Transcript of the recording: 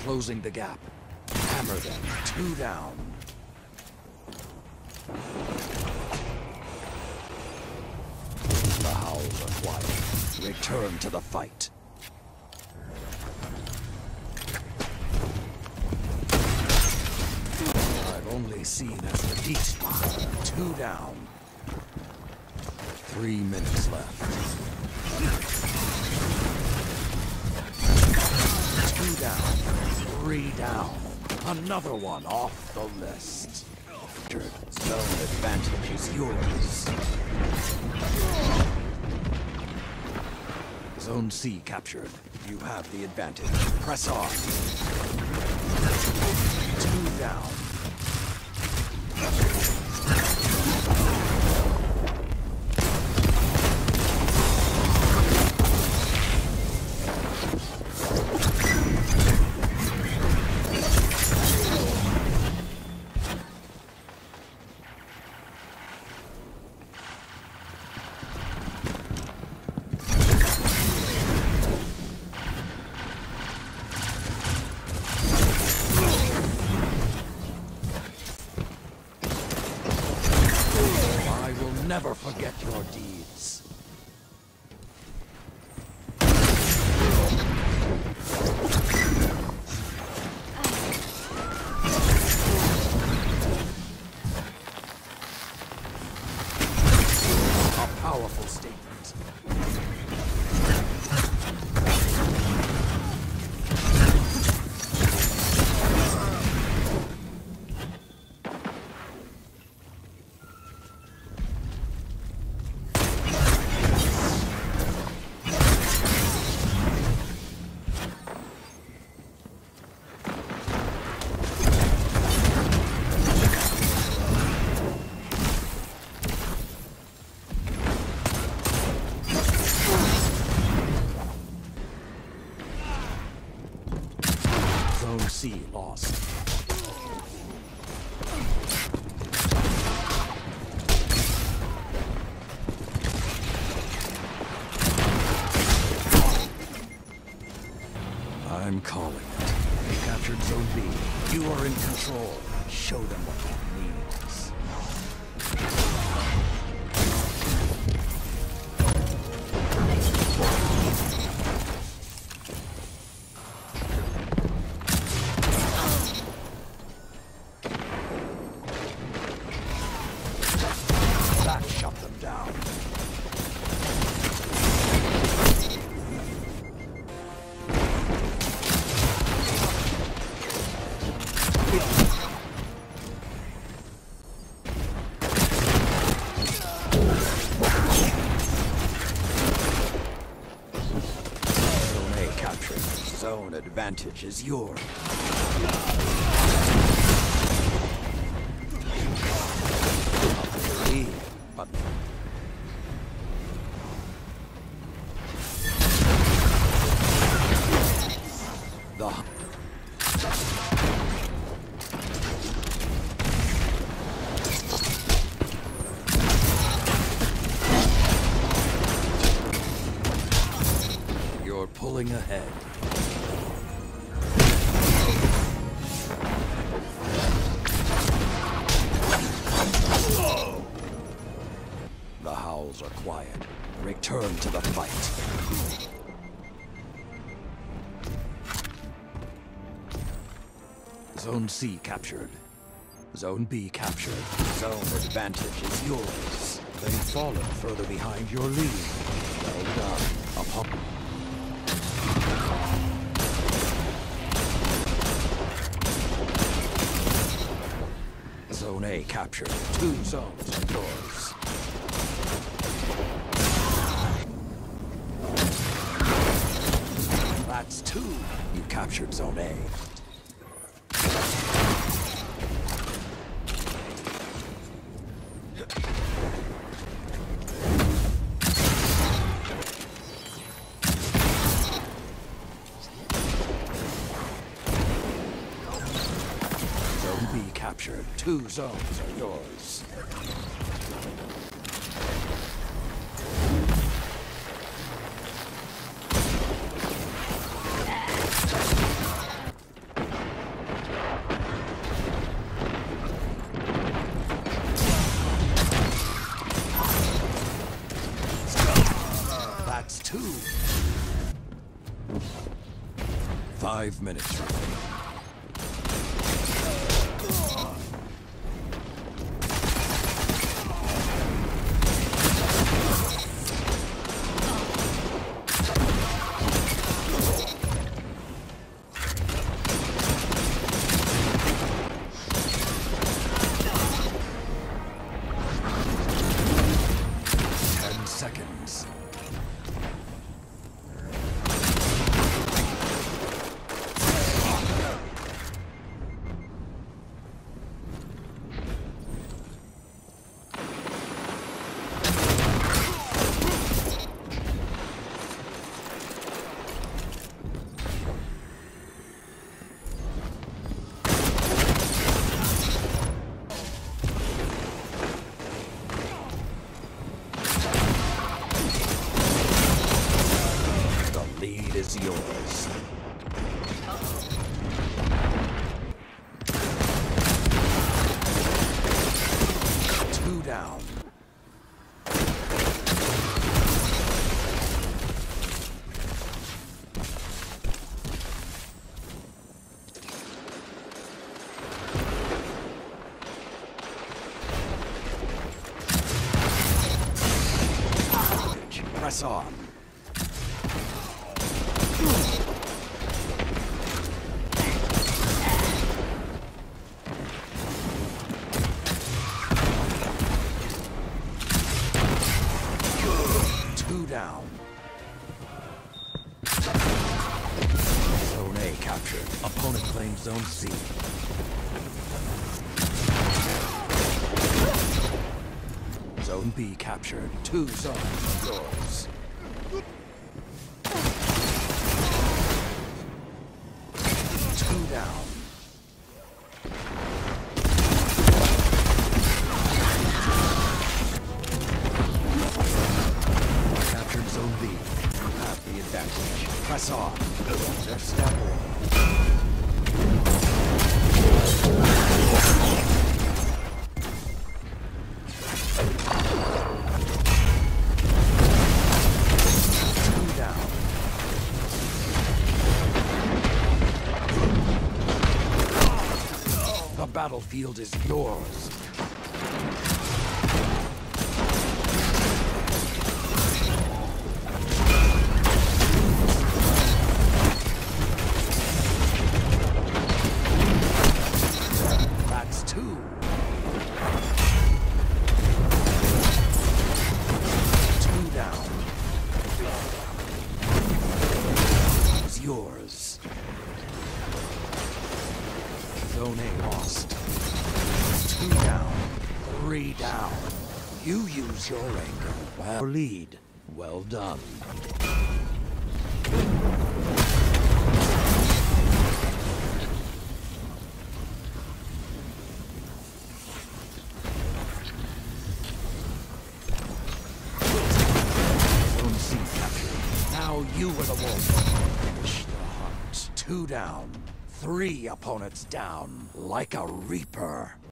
closing the gap. Hammer them. 2 down. The howls are quiet. Return to the fight. I've only seen as the beast. 2 down. 3 minutes left. 2 down. 3 down. Another one off the list. Zone advantage is yours. Zone C captured. You have the advantage. Press on. 2 down. Never forget your deeds. A powerful statement. Zone C lost. I'm calling it. They captured Zone B. You are in control. Show them what that means. That shut them down. Zone A captured. Zone advantage is yours. But the you're pulling ahead. The howls are quiet. Return to the fight. Zone C captured. Zone B captured. Zone advantage is yours. They've fallen further behind your lead. Well done. Zone A captured. 2 zones are yours. That's 2. You captured Zone A. Zone B captured. 2 zones are yours. That's 2. 5 minutes remaining. Seconds. Is yours. Two down. Press on. Down. Zone A captured. Opponent claims Zone C. Zone B captured. 2 zones yours. Two down. Zone B. You have the advantage. Press on. They're staggering. Two down. The battlefield is yours. Yours. Zone A lost. 2 down. 3 down. You use your anger. Well, lead. Well done. Zone C captured. Now you are the wolf. 2 down. 3 opponents down. Like a reaper.